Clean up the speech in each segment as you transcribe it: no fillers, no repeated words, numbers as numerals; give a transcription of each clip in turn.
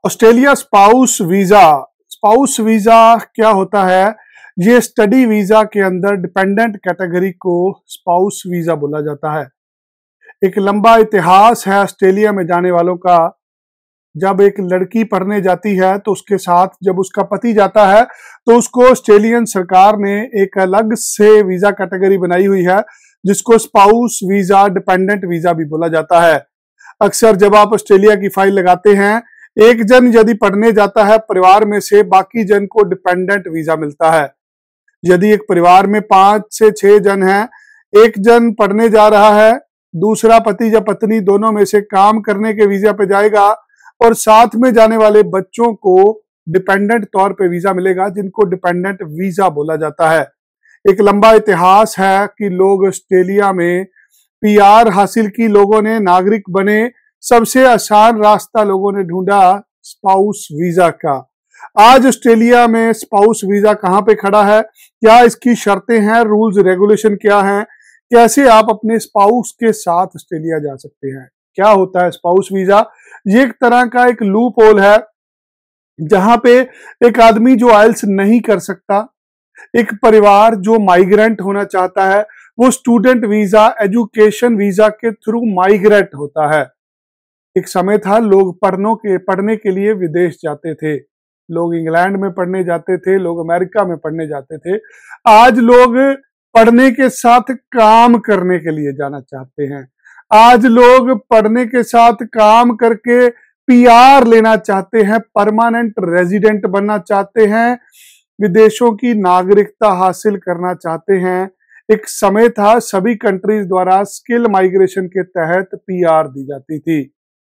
Australia spouse visa. Spouse visa क्या होता है? ये स्टडी वीजा के अंदर डिपेंडेंट कैटेगरी को स्पाउस वीजा बोला जाता है। एक लंबा इतिहास है ऑस्ट्रेलिया में जाने वालों का। जब एक लड़की पढ़ने जाती है तो उसके साथ जब उसका पति जाता है तो उसको ऑस्ट्रेलियन सरकार ने एक अलग से वीजा कैटेगरी बनाई हुई है, जिसको स्पाउस वीजा, डिपेंडेंट वीजा भी बोला जाता है। अक्सर जब आप ऑस्ट्रेलिया की फाइल लगाते हैं, एक जन यदि पढ़ने जाता है परिवार में से, बाकी जन को डिपेंडेंट वीजा मिलता है। यदि एक परिवार में 5 से 6 जन हैं, एक जन पढ़ने जा रहा है, दूसरा पति या पत्नी दोनों में से काम करने के वीजा पे जाएगा और साथ में जाने वाले बच्चों को डिपेंडेंट तौर पे वीजा मिलेगा, जिनको डिपेंडेंट वीजा बोला जाता है। एक लंबा इतिहास है कि लोग ऑस्ट्रेलिया में पीआर हासिल की, लोगों ने नागरिक बने। सबसे आसान रास्ता लोगों ने ढूंढा स्पाउस वीजा का। आज ऑस्ट्रेलिया में स्पाउस वीजा कहां पे खड़ा है, क्या इसकी शर्तें हैं, रूल्स रेगुलेशन क्या हैं, कैसे आप अपने स्पाउस के साथ ऑस्ट्रेलिया जा सकते हैं, क्या होता है स्पाउस वीजा? ये एक तरह का एक लूप होल है जहां पे एक आदमी जो आइल्स नहीं कर सकता, एक परिवार जो माइग्रेंट होना चाहता है, वो स्टूडेंट वीजा, एजुकेशन वीजा के थ्रू माइग्रेट होता है। एक समय था लोग पढ़ने के लिए विदेश जाते थे। लोग इंग्लैंड में पढ़ने जाते थे, लोग अमेरिका में पढ़ने जाते थे। आज लोग पढ़ने के साथ काम करने के लिए जाना चाहते हैं। आज लोग पढ़ने के साथ काम करके पीआर लेना चाहते हैं, परमानेंट रेजिडेंट बनना चाहते हैं, विदेशों की नागरिकता हासिल करना चाहते हैं। एक समय था सभी कंट्रीज द्वारा स्किल माइग्रेशन के तहत पीआर दी जाती थी।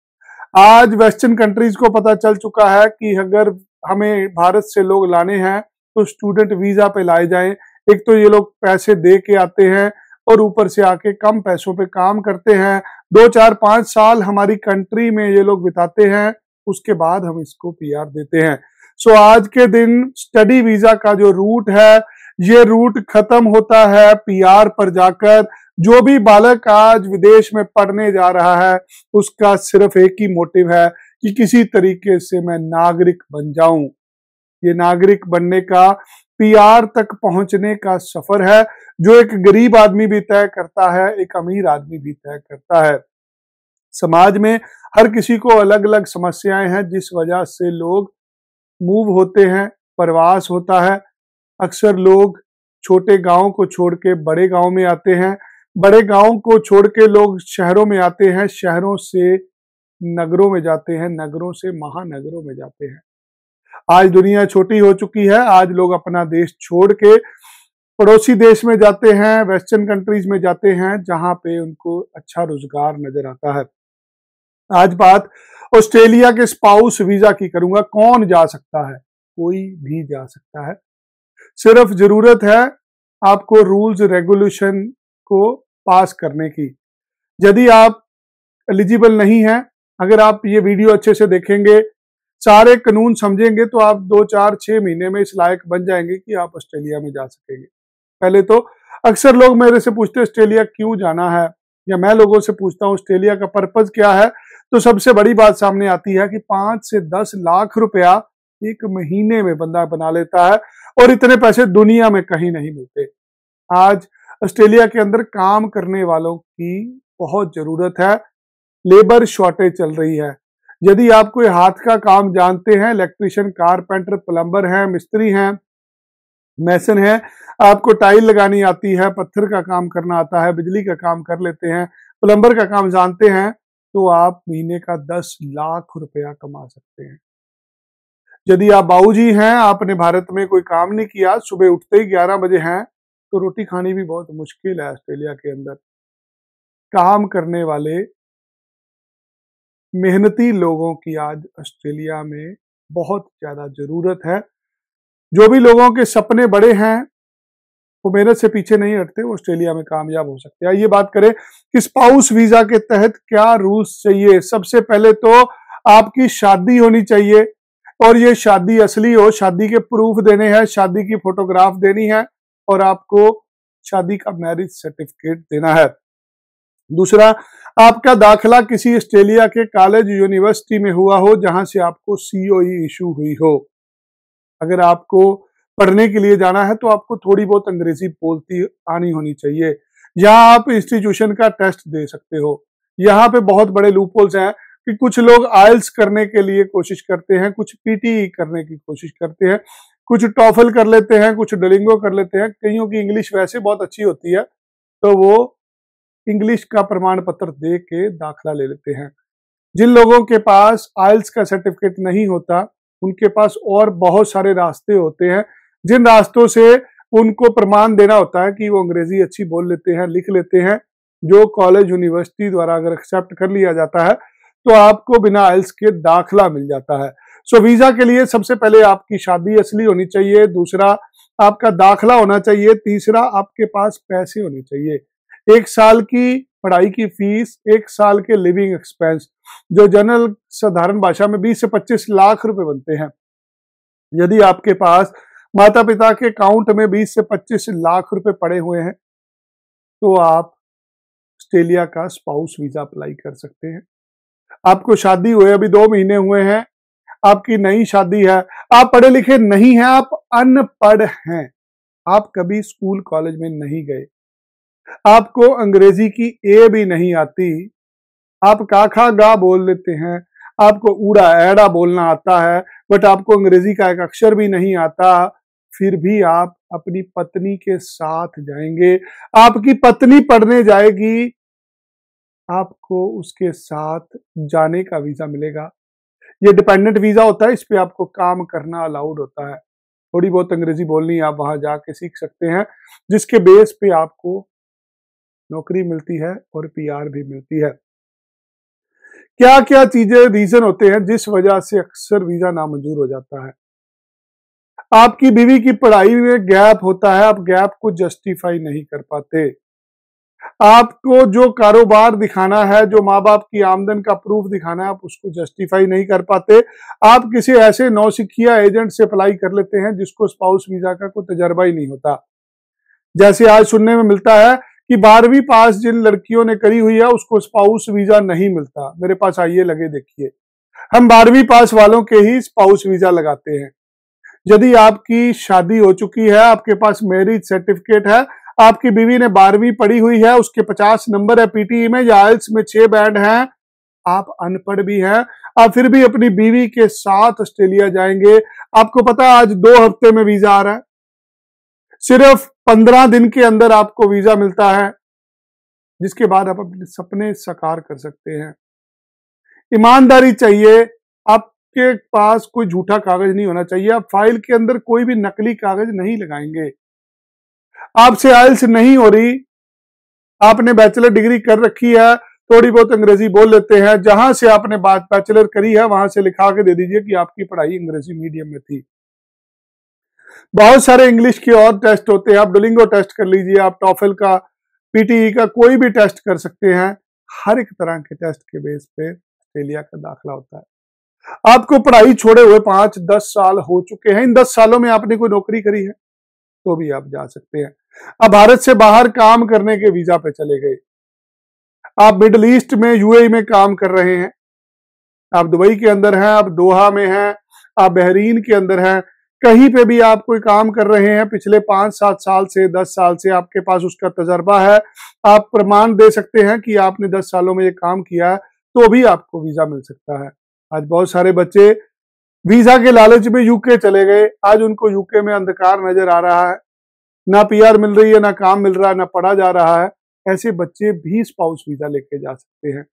आज वेस्टर्न कंट्रीज को पता चल चुका है कि अगर हमें भारत से लोग लाने हैं तो स्टूडेंट वीजा पे लाए जाएं। एक तो ये लोग पैसे दे के आते हैं और ऊपर से आके कम पैसों पे काम करते हैं। 2, 4, 5 साल हमारी कंट्री में ये लोग बिताते हैं, उसके बाद हम इसको पीआर देते हैं। सो आज के दिन स्टडी वीजा का जो रूट है, ये रूट खत्म होता है पीआर पर जाकर। जो भी बालक आज विदेश में पढ़ने जा रहा है, उसका सिर्फ एक ही मोटिव है कि किसी तरीके से मैं नागरिक बन जाऊं। ये नागरिक बनने का, पीआर तक पहुंचने का सफर है, जो एक गरीब आदमी भी तय करता है, एक अमीर आदमी भी तय करता है। समाज में हर किसी को अलग अलग समस्याएं हैं, जिस वजह से लोग मूव होते हैं, प्रवास होता है। अक्सर लोग छोटे गांव को छोड़ के बड़े गांव में आते हैं, बड़े गांव को छोड़ के लोग शहरों में आते हैं, शहरों से नगरों में जाते हैं, नगरों से महानगरों में जाते हैं। आज दुनिया छोटी हो चुकी है। आज लोग अपना देश छोड़ के पड़ोसी देश में जाते हैं, वेस्टर्न कंट्रीज में जाते हैं, जहां पे उनको अच्छा रोजगार नजर आता है। आज बात ऑस्ट्रेलिया के स्पाउस वीजा की करूंगा। कौन जा सकता है? कोई भी जा सकता है। सिर्फ जरूरत है आपको रूल्स रेगुलेशन को पास करने की। यदि आप एलिजिबल नहीं हैं, अगर आप ये वीडियो अच्छे से देखेंगे, सारे कानून समझेंगे, तो आप 2, 4, 6 महीने में इस लायक बन जाएंगे कि आप ऑस्ट्रेलिया में जा सकेंगे। पहले तो अक्सर लोग मेरे से पूछते हैं ऑस्ट्रेलिया क्यों जाना है, या मैं लोगों से पूछता हूँ ऑस्ट्रेलिया का पर्पज क्या है, तो सबसे बड़ी बात सामने आती है कि 5 से 10 लाख रुपया एक महीने में बंदा बना लेता है, और इतने पैसे दुनिया में कहीं नहीं मिलते। आज ऑस्ट्रेलिया के अंदर काम करने वालों की बहुत जरूरत है, लेबर शॉर्टेज चल रही है। यदि आप कोई हाथ का काम जानते हैं, इलेक्ट्रिशियन, कारपेंटर, प्लम्बर हैं, मिस्त्री हैं, मैसन हैं, आपको टाइल लगानी आती है, पत्थर का काम करना आता है, बिजली का काम कर लेते हैं, प्लम्बर का काम जानते हैं, तो आप महीने का 10 लाख रुपया कमा सकते हैं। यदि आप बाबूजी हैं, आपने भारत में कोई काम नहीं किया, सुबह उठते ही 11 बजे हैं, तो रोटी खानी भी बहुत मुश्किल है ऑस्ट्रेलिया के अंदर। काम करने वाले मेहनती लोगों की आज ऑस्ट्रेलिया में बहुत ज्यादा जरूरत है। जो भी लोगों के सपने बड़े हैं, वो मेहनत से पीछे नहीं हटते, वो ऑस्ट्रेलिया में कामयाब हो सकते हैं। ये बात करें कि स्पाउस वीजा के तहत क्या रूल्स चाहिए। सबसे पहले तो आपकी शादी होनी चाहिए, और ये शादी असली हो, शादी के प्रूफ देने हैं, शादी की फोटोग्राफ देनी है, और आपको शादी का मैरिज सर्टिफिकेट देना है। दूसरा, आपका दाखिला किसी ऑस्ट्रेलिया के कॉलेज यूनिवर्सिटी में हुआ हो जहां से आपको सीओई इशू हुई हो। अगर आपको पढ़ने के लिए जाना है तो आपको थोड़ी बहुत अंग्रेजी बोलती आनी होनी चाहिए। यहाँ आप इंस्टीट्यूशन का टेस्ट दे सकते हो। यहाँ पे बहुत बड़े लूपहोल्स हैं कि कुछ लोग आइल्स करने के लिए कोशिश करते हैं, कुछ पीटी करने की कोशिश करते हैं, कुछ टॉफल कर लेते हैं, कुछ डुओलिंगो कर लेते हैं। कईयों की इंग्लिश वैसे बहुत अच्छी होती है तो वो इंग्लिश का प्रमाण पत्र दे के दाखिला ले लेते हैं। जिन लोगों के पास आइल्स का सर्टिफिकेट नहीं होता उनके पास और बहुत सारे रास्ते होते हैं, जिन रास्तों से उनको प्रमाण देना होता है कि वो अंग्रेजी अच्छी बोल लेते हैं, लिख लेते हैं। जो कॉलेज यूनिवर्सिटी द्वारा अगर एक्सेप्ट कर लिया जाता है तो आपको बिना आइल्स के दाखिला मिल जाता है। सो वीजा के लिए सबसे पहले आपकी शादी असली होनी चाहिए, दूसरा आपका दाखिला होना चाहिए, तीसरा आपके पास पैसे होने चाहिए। 1 साल की पढ़ाई की फीस, 1 साल के लिविंग एक्सपेंस जो जनरल साधारण भाषा में 20 से 25 लाख रुपए बनते हैं। यदि आपके पास माता पिता के अकाउंट में 20 से 25 लाख रुपए पड़े हुए हैं तो आप ऑस्ट्रेलिया का स्पाउस वीजा अप्लाई कर सकते हैं। आपको शादी हुए अभी 2 महीने हुए हैं, आपकी नई शादी है, आप पढ़े लिखे नहीं हैं, आप अनपढ़ हैं, आप कभी स्कूल कॉलेज में नहीं गए, आपको अंग्रेजी की ए भी नहीं आती, आप काखा गा बोल लेते हैं, आपको ऊड़ा एड़ा बोलना आता है बट आपको अंग्रेजी का एक अक्षर भी नहीं आता, फिर भी आप अपनी पत्नी के साथ जाएंगे, आपकी पत्नी पढ़ने जाएगी, आपको उसके साथ जाने का वीजा मिलेगा। ये डिपेंडेंट वीजा होता है, इस पे आपको काम करना अलाउड होता है। थोड़ी बहुत अंग्रेजी बोलनी आप वहां जाके सीख सकते हैं, जिसके बेस पे आपको नौकरी मिलती है और पीआर भी मिलती है। क्या क्या चीजें रीजन होते हैं जिस वजह से अक्सर वीजा नामंजूर हो जाता है। आपकी बीवी की पढ़ाई में गैप होता है, आप गैप को जस्टिफाई नहीं कर पाते। आपको जो कारोबार दिखाना है, जो माँ बाप की आमदन का प्रूफ दिखाना है, आप उसको जस्टिफाई नहीं कर पाते। आप किसी ऐसे नौसिखिया एजेंट से अप्लाई कर लेते हैं जिसको स्पाउस वीजा का कोई तजर्बा ही नहीं होता। जैसे आज सुनने में मिलता है कि 12वीं पास जिन लड़कियों ने करी हुई है उसको स्पाउस वीजा नहीं मिलता। मेरे पास आइए लगे देखिए, हम 12वीं पास वालों के ही स्पाउस वीजा लगाते हैं। यदि आपकी शादी हो चुकी है, आपके पास मैरिज सर्टिफिकेट है, आपकी बीवी ने 12वीं पढ़ी हुई है, उसके 50 नंबर है पीटीई में या आइल्स में 6 बैंड हैं, आप अनपढ़ भी हैं, आप फिर भी अपनी बीवी के साथ ऑस्ट्रेलिया जाएंगे। आपको पता है आज 2 हफ्ते में वीजा आ रहा है, सिर्फ 15 दिन के अंदर आपको वीजा मिलता है, जिसके बाद आप अपने सपने साकार कर सकते हैं। ईमानदारी चाहिए, आपके पास कोई झूठा कागज नहीं होना चाहिए, आप फाइल के अंदर कोई भी नकली कागज नहीं लगाएंगे। आपसे आइल्स नहीं हो रही, आपने बैचलर डिग्री कर रखी है, थोड़ी बहुत अंग्रेजी बोल लेते हैं, जहां से आपने बात बैचलर करी है वहां से लिखा के दे दीजिए कि आपकी पढ़ाई अंग्रेजी मीडियम में थी। बहुत सारे इंग्लिश के और टेस्ट होते हैं, आप डुओलिंगो टेस्ट कर लीजिए, आप टॉफल का, पीटीई का कोई भी टेस्ट कर सकते हैं। हर एक तरह के टेस्ट के बेस पे ऑस्ट्रेलिया का दाखिला होता है। आपको पढ़ाई छोड़े हुए 5-10 साल हो चुके हैं, इन 10 सालों में आपने कोई नौकरी करी है तो भी आप जा सकते हैं। अब भारत से बाहर काम करने के वीजा पे चले गए, आप मिडल ईस्ट में यूएई में काम कर रहे हैं, आप दुबई के अंदर हैं, आप दोहा में हैं, आप बहरीन के अंदर हैं, कहीं पे भी आप कोई काम कर रहे हैं पिछले 5-7 साल से, 10 साल से, आपके पास उसका तजर्बा है, आप प्रमाण दे सकते हैं कि आपने 10 सालों में ये काम किया है, तो भी आपको वीजा मिल सकता है। आज बहुत सारे बच्चे वीजा के लालच में यूके चले गए, आज उनको यूके में अंधकार नजर आ रहा है, ना पीआर मिल रही है, ना काम मिल रहा है, ना पढ़ा जा रहा है। ऐसे बच्चे भी स्पाउस वीजा लेके जा सकते हैं।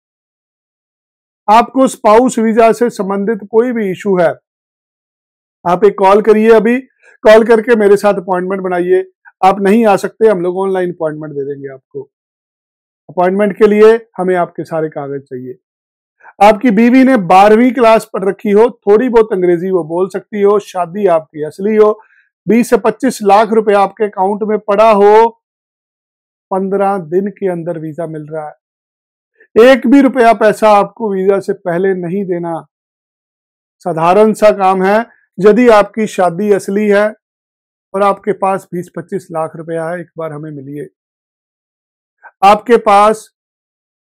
आपको स्पाउस वीजा से संबंधित कोई भी इशू है, आप एक कॉल करिए, अभी कॉल करके मेरे साथ अपॉइंटमेंट बनाइए। आप नहीं आ सकते, हम लोग ऑनलाइन अपॉइंटमेंट दे देंगे आपको। अपॉइंटमेंट के लिए हमें आपके सारे कागज चाहिए। आपकी बीवी ने 12वीं क्लास पढ़ रखी हो, थोड़ी बहुत अंग्रेजी वो बोल सकती हो, शादी आपकी असली हो, 20 से 25 लाख रुपए आपके अकाउंट में पड़ा हो, 15 दिन के अंदर वीजा मिल रहा है। 1 भी रुपया पैसा आपको वीजा से पहले नहीं देना, साधारण सा काम है। यदि आपकी शादी असली है और आपके पास 20-25 लाख रुपया है, एक बार हमें मिलिए। आपके पास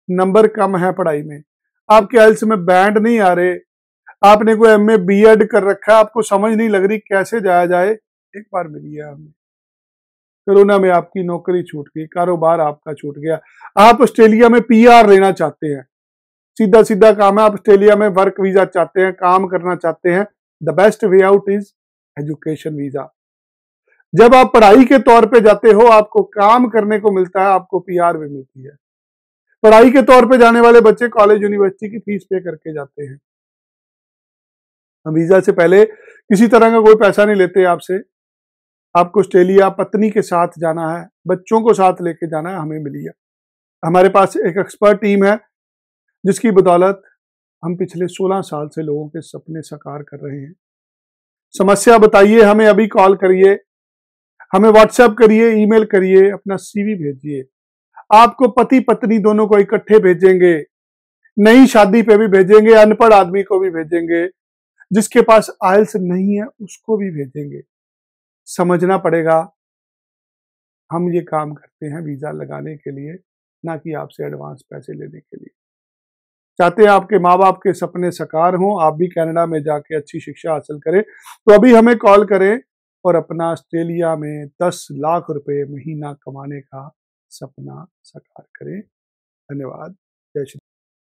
नंबर कम है पढ़ाई में, आपके आइल्स में बैंड नहीं आ रहे, आपने कोई एमए बीएड कर रखा है, आपको समझ नहीं लग रही कैसे जाया जाए, एक बार मिलिए हमें। कोरोना में आपकी नौकरी छूट गई, कारोबार आपका छूट गया, आप ऑस्ट्रेलिया में पीआर लेना चाहते हैं, सीधा सीधा काम है, आप ऑस्ट्रेलिया में वर्क वीजा चाहते हैं, काम करना चाहते हैं, the best way out is education visa. जब आप पढ़ाई के तौर पे जाते हो आपको काम करने को मिलता है, आपको पीआर भी मिलती है। पढ़ाई के तौर पे जाने वाले बच्चे कॉलेज यूनिवर्सिटी की फीस पे करके जाते हैं। हम वीजा से पहले किसी तरह का कोई पैसा नहीं लेते आपसे। आपको ऑस्ट्रेलिया पत्नी के साथ जाना है, बच्चों को साथ लेके जाना है, हमें मिली है। हमारे पास एक एक्सपर्ट टीम है जिसकी बदौलत हम पिछले 16 साल से लोगों के सपने साकार कर रहे हैं। समस्या बताइए, हमें अभी कॉल करिए, हमें व्हाट्सएप करिए, ईमेल करिए, अपना सीवी भेजिए। आपको पति पत्नी दोनों को इकट्ठे भेजेंगे, नई शादी पे भी भेजेंगे, अनपढ़ आदमी को भी भेजेंगे, जिसके पास आइल्स नहीं है उसको भी भेजेंगे। समझना पड़ेगा हम ये काम करते हैं वीजा लगाने के लिए, ना कि आपसे एडवांस पैसे लेने के लिए। चाहते हैं आपके माँ बाप के सपने साकार हों, आप भी कनाडा में जाके अच्छी शिक्षा हासिल करें, तो अभी हमें कॉल करें और अपना ऑस्ट्रेलिया में 10 लाख रुपए महीना कमाने का सपना साकार करें। धन्यवाद। जय श्री